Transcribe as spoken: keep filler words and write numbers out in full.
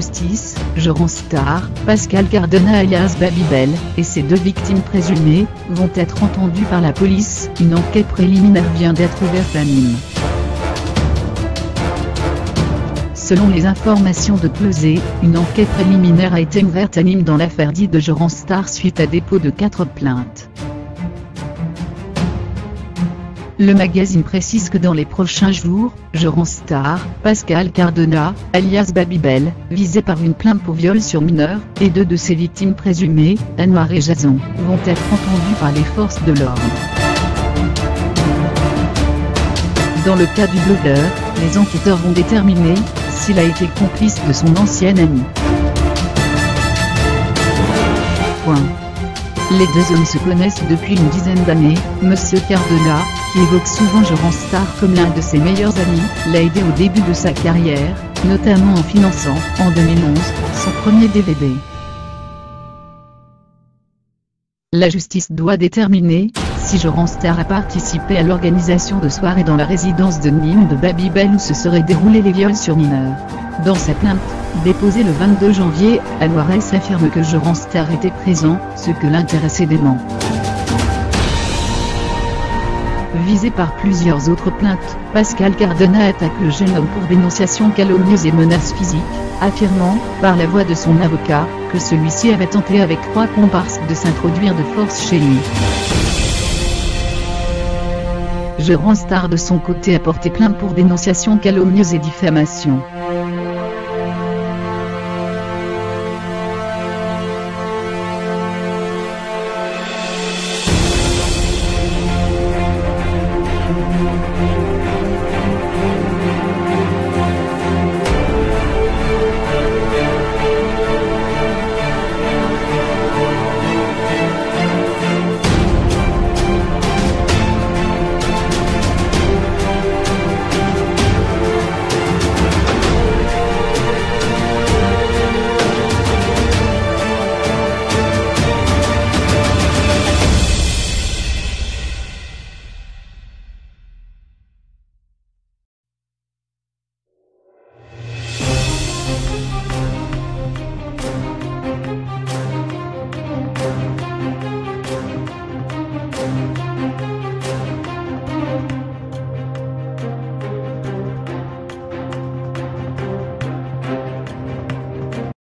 justice, Joran Star, Pascal Cardona alias Babybel, et ses deux victimes présumées, vont être entendues par la police. Une enquête préliminaire vient d'être ouverte à Nîmes. Selon les informations de Pesé, une enquête préliminaire a été ouverte à Nîmes dans l'affaire dite de Joran Star suite à dépôt de quatre plaintes. Le magazine précise que dans les prochains jours, Joran Star, Pascal Cardona, alias Babybel, visé par une plainte pour viol sur mineur, et deux de ses victimes présumées, Anouar et Jason, vont être entendus par les forces de l'ordre. Dans le cas du blogueur, les enquêteurs vont déterminer s'il a été complice de son ancien ami. Point. Les deux hommes se connaissent depuis une dizaine d'années. Monsieur Cardona, qui évoque souvent Joran Star comme l'un de ses meilleurs amis, l'a aidé au début de sa carrière, notamment en finançant, en deux mille onze, son premier D V D. La justice doit déterminer si Joran Star a participé à l'organisation de soirées dans la résidence de Nîmes de Babybel où se seraient déroulés les viols sur mineurs. Dans sa plainte, déposée le vingt-deux janvier, Anouar affirme que Joran Star était présent, ce que l'intéressé dément. Visé par plusieurs autres plaintes, Pascal Cardona attaque le jeune homme pour dénonciation calomnieuse et menaces physiques, affirmant, par la voix de son avocat, que celui-ci avait tenté avec trois comparses de s'introduire de force chez lui. Joran Star de son côté a porté plainte pour dénonciation calomnieuse et diffamation.